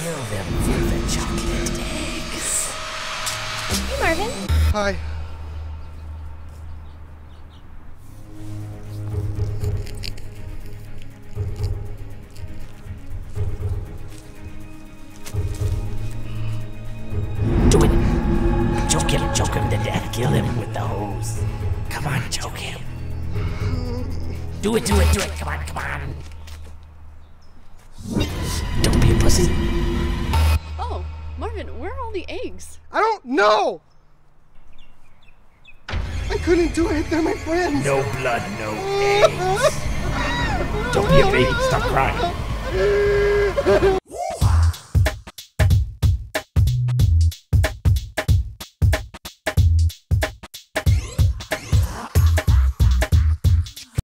Kill them for the chocolate eggs. Hey, Marvin. Hi. Do it. Choke him to death. Kill him with the hose. Come on, choke him. Do it. Come on. Don't be a pussy. Oh, Marvin, where are all the eggs? I don't know! I couldn't do it, they're my friends! No blood, no eggs. Don't be a baby, stop crying.